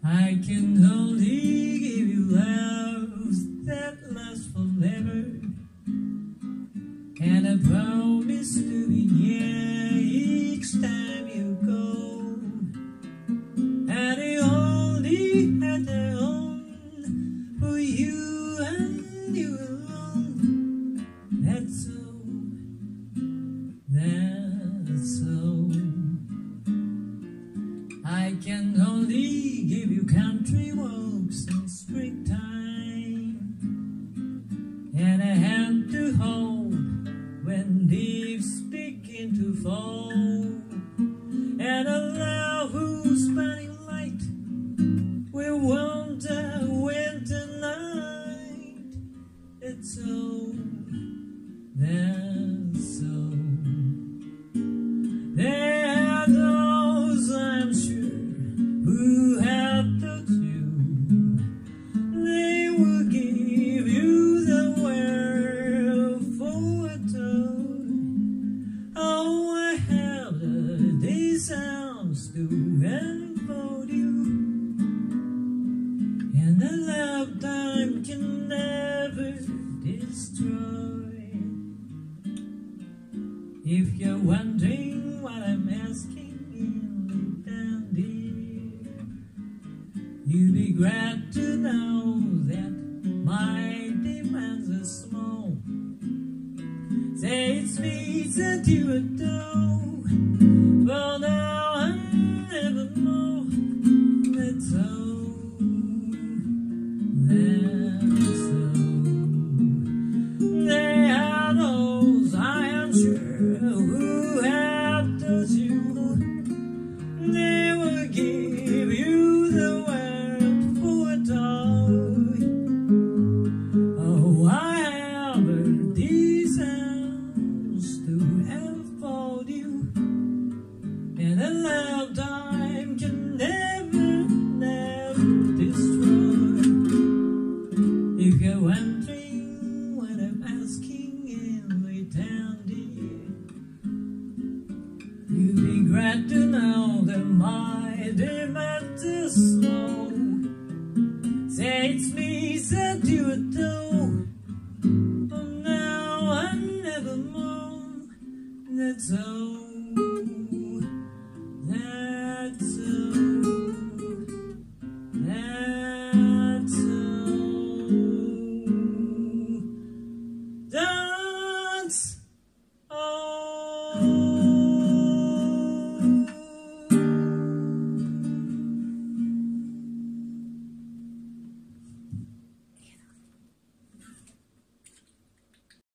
I can only give you love that lasts forever, and I promise to be near each time you go. And I only had a home for you and you alone. That's all, that's all. I can only give you country walks in springtime, and a hand to hold when leaves begin to fall, and a love whose burning light will wander winter night. It's all, that's all. There are those, I'm sure, who have taught you. They will give you the world for a toy. Oh, I have these arms to enfold you, and a lifetime can never destroy. If you're wondering what I'm asking you down there, you'll be glad to know that my demands are small. Say it's me that you adore, for now and evermore. That's all, that's all. There are those, I am sure, who have taught you. They will give you the world for a toy. Oh, I have these arms to enfold you, and a lifetime can never, never destroy. If you're wondering what I'm asking in return, dear, you'll be glad to know that my demands are small. Say it's me that you adore, for now and evermore. That's all, that's all, that's all, that's all.